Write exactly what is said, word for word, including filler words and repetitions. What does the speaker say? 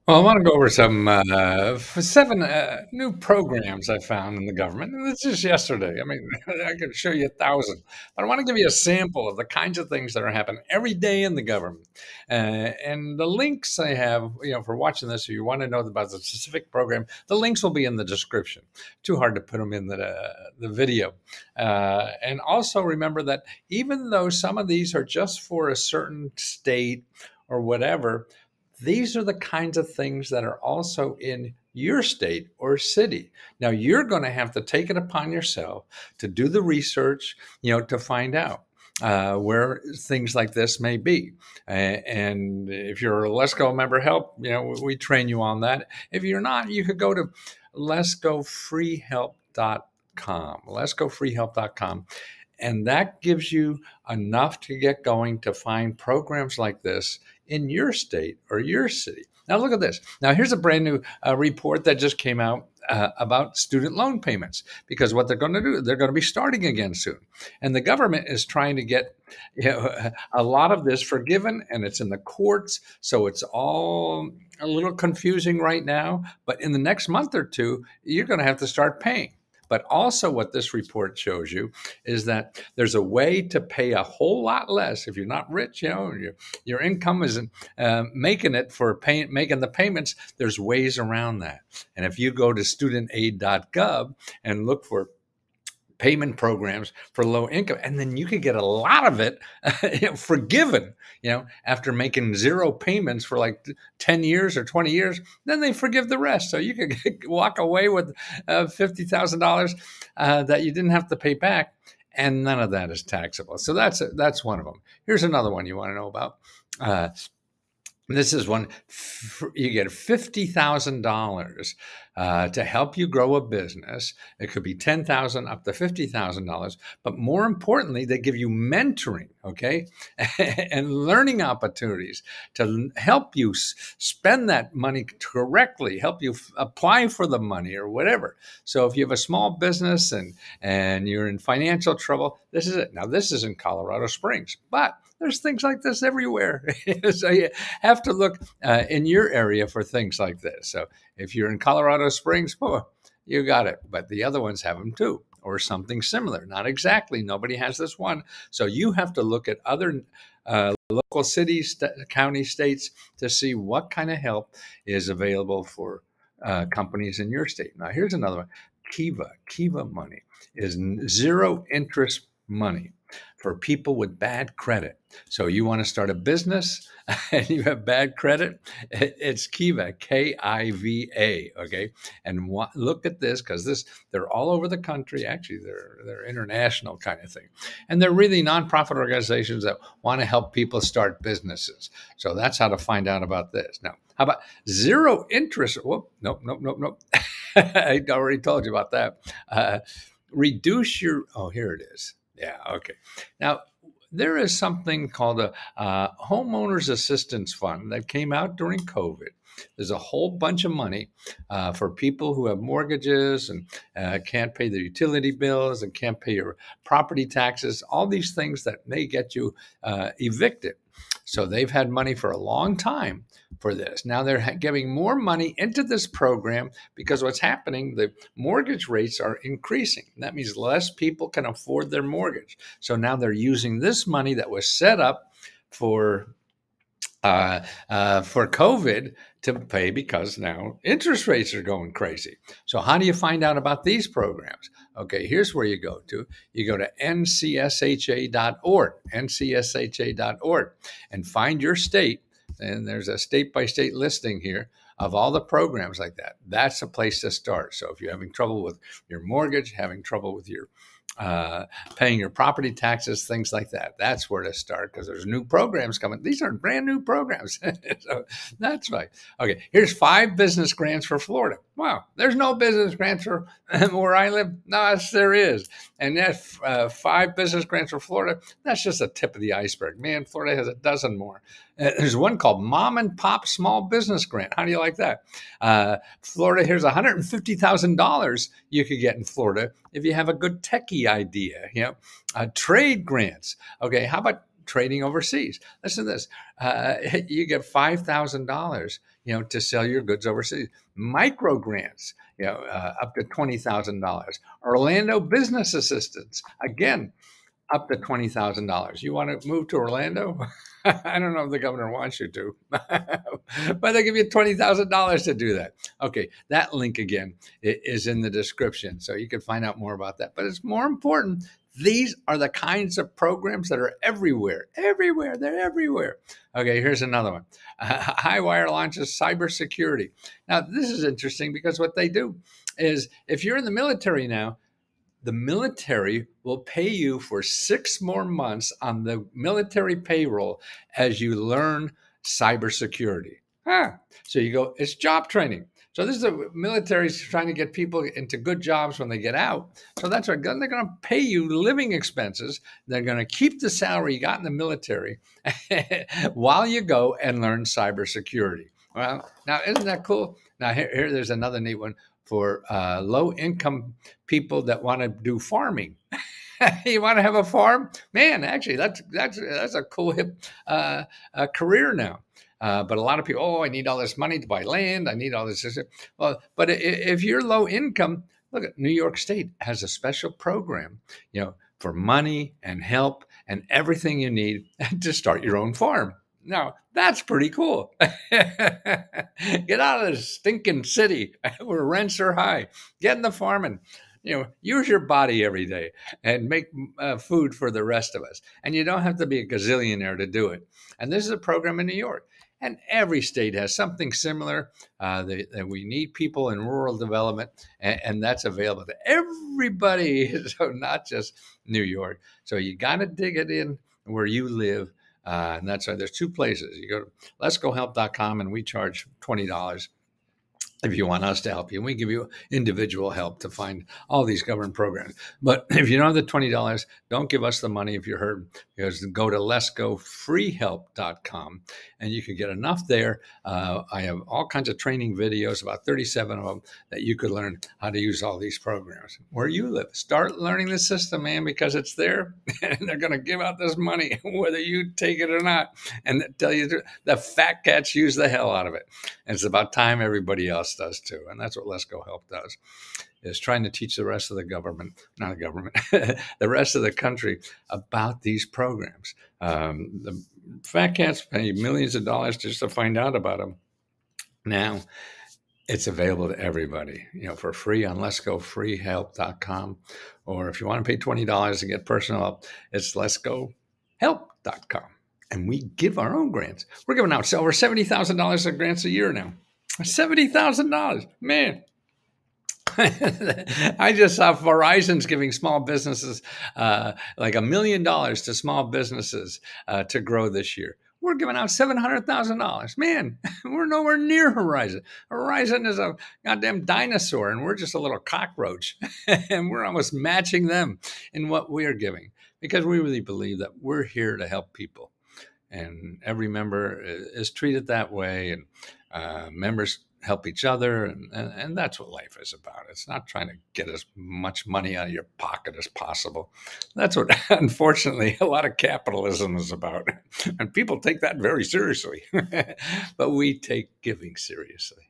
Well, I want to go over some uh, f- seven uh, new programs I found in the government. And this is yesterday. I mean, I could show you a thousand, but I want to give you a sample of the kinds of things that are happening every day in the government. Uh, and the links I have, you know, for watching this, if you want to know about the specific program, the links will be in the description. Too hard to put them in the uh, the video. Uh, and also remember that even though some of these are just for a certain state or whatever, these are the kinds of things that are also in your state or city. Now you're going to have to take it upon yourself to do the research, you know, to find out uh, where things like this may be. Uh, and if you're a LESCO member help, you know, we, we train you on that. If you're not, you could go to lesco free help dot com, lesco free help dot com. And that gives you enough to get going to find programs like this in your state or your city. Now, look at this. Now, here's a brand new uh, report that just came out uh, about student loan payments, because what they're going to do, they're going to be starting again soon. And the government is trying to get, you know, a lot of this forgiven, and it's in the courts. So it's all a little confusing right now. But in the next month or two, you're going to have to start paying. But also what this report shows you is that there's a way to pay a whole lot less if you're not rich, you know, your, your income isn't uh, making it for pay, making the payments. There's ways around that. And if you go to student aid dot gov and look for payment programs for low income, and then you could get a lot of it you know, forgiven, you know, after making zero payments for like ten years or twenty years, then they forgive the rest. So you could walk away with uh, fifty thousand dollars uh, that you didn't have to pay back, and none of that is taxable. So that's a, that's one of them. Here's another one you want to know about. Uh, this is one, you get fifty thousand dollars uh, to help you grow a business. It could be ten thousand dollars up to fifty thousand dollars. But more importantly, they give you mentoring, okay, and learning opportunities to help you spend that money correctly, help you f- apply for the money or whatever. So if you have a small business and, and you're in financial trouble, this is it. Now, this is in Colorado Springs, but there's things like this everywhere. So you have to look uh, in your area for things like this. So if you're in Colorado Springs, oh, you got it. But the other ones have them too, or something similar. Not exactly. Nobody has this one. So you have to look at other uh, local cities, st- county, states to see what kind of help is available for uh, companies in your state. Now, here's another one. Kiva. Kiva money is zero interest money for people with bad credit. So you want to start a business and you have bad credit, it's Kiva, K I V A, okay? And wa- look at this, because this they're all over the country. Actually, they're they're international kind of thing. And they're really nonprofit organizations that want to help people start businesses. So that's how to find out about this. Now, how about zero interest? Whoop, nope, nope, nope, nope. I already told you about that. Uh, reduce your, oh, here it is. Yeah, okay. Now, there is something called a uh, homeowners assistance fund that came out during COVID. There's a whole bunch of money uh, for people who have mortgages and uh, can't pay their utility bills and can't pay your property taxes, all these things that may get you uh, evicted. So they've had money for a long time for this. Now they're giving more money into this program because what's happening, the mortgage rates are increasing. That means less people can afford their mortgage. So now they're using this money that was set up for uh, uh, for COVID to pay, because now interest rates are going crazy. So how do you find out about these programs? Okay, here's where you go to. You go to N C S H A dot org, N C S H A dot org, and find your state. And there's a state-by-state listing here of all the programs like that. That's a place to start. So if you're having trouble with your mortgage, having trouble with your uh, paying your property taxes, things like that. That's where to start, because there's new programs coming. These are brand new programs. So that's right. Okay, here's five business grants for Florida. Wow, there's no business grants for where I live. No, yes, there is. And that's uh, five business grants for Florida. That's just a tip of the iceberg. Man, Florida has a dozen more. Uh, there's one called Mom and Pop Small Business Grant. How do you like that? Uh, Florida, here's one hundred fifty thousand dollars you could get in Florida if you have a good techie idea. You know, uh, trade grants. Okay, how about trading overseas? Listen to this. Uh, you get five thousand dollars, you know, to sell your goods overseas. Micro grants, you know, uh, up to twenty thousand dollars. Orlando business assistance, again, up to twenty thousand dollars. You want to move to Orlando? I don't know if the governor wants you to, but they give you twenty thousand dollars to do that. Okay, that link again is in the description, so you can find out more about that. But it's more important, these are the kinds of programs that are everywhere, everywhere, they're everywhere. Okay, here's another one. Uh, Highwire launches cybersecurity. Now, this is interesting because what they do is if you're in the military now, the military will pay you for six more months on the military payroll as you learn cybersecurity. Huh. So you go, it's job training. So this is the military's trying to get people into good jobs when they get out. So that's what they're going to pay you living expenses. They're going to keep the salary you got in the military while you go and learn cybersecurity. Well, now isn't that cool? Now here, here there's another neat one for uh, low-income people that want to do farming. You want to have a farm? Man, actually, that's that's that's a cool hip uh, uh, career now. Uh, but a lot of people, oh, I need all this money to buy land. I need all this. this. Well, but if you're low income, look at New York State has a special program, you know, for money and help and everything you need to start your own farm. Now, that's pretty cool. Get out of this stinking city where rents are high. Get in the farming. You know, use your body every day and make uh, food for the rest of us. And you don't have to be a gazillionaire to do it. And this is a program in New York. And every state has something similar. Uh, they, they, we need people in rural development, and, and that's available to everybody, so not just New York. So you got to dig it in where you live. Uh, and that's why there's two places. You go to let's go help dot com, and we charge twenty dollars if you want us to help you. And we give you individual help to find all these government programs. But if you don't have the twenty dollars, don't give us the money if you're hurt, because go to let's go free help dot com, and you can get enough there. Uh, I have all kinds of training videos, about thirty-seven of them, that you could learn how to use all these programs. Where you live, start learning the system, man, because it's there, and they're going to give out this money, whether you take it or not. And tell you the fat cats use the hell out of it. And it's about time everybody else does too. And that's what Let's Go Help does, is trying to teach the rest of the government, not the government, the rest of the country about these programs. Um, the fat cats pay millions of dollars just to find out about them. Now it's available to everybody, you know, for free on let's go free help dot com. Or if you want to pay twenty dollars to get personal help, it's let's go help dot com. And we give our own grants. We're giving out over seventy thousand dollars of grants a year now. seventy thousand dollars, man. I just saw Verizon's giving small businesses uh, like a million dollars to small businesses uh, to grow this year. We're giving out seven hundred thousand dollars. Man, we're nowhere near Verizon. Verizon is a goddamn dinosaur, and we're just a little cockroach. And we're almost matching them in what we're giving, because we really believe that we're here to help people. And every member is treated that way, and uh, members help each other, and, and, and that's what life is about. It's not trying to get as much money out of your pocket as possible. That's what, unfortunately, a lot of capitalism is about. And people take that very seriously. But we take giving seriously.